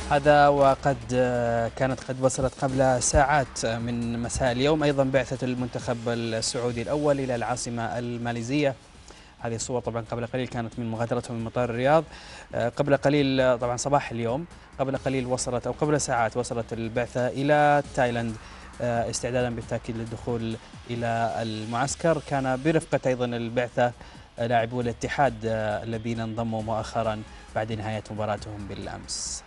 هذا وقد كانت قد وصلت قبل ساعات من مساء اليوم أيضا بعثة المنتخب السعودي الأول إلى العاصمة الماليزية. هذه الصور طبعا قبل قليل كانت من مغادرتهم من مطار الرياض. قبل قليل طبعا صباح اليوم قبل قليل وصلت أو قبل ساعات وصلت البعثة إلى تايلاند استعدادا بالتأكيد للدخول إلى المعسكر. كان برفقة أيضا البعثة لاعبو الاتحاد الذين انضموا مؤخرا بعد نهاية مباراتهم بالأمس.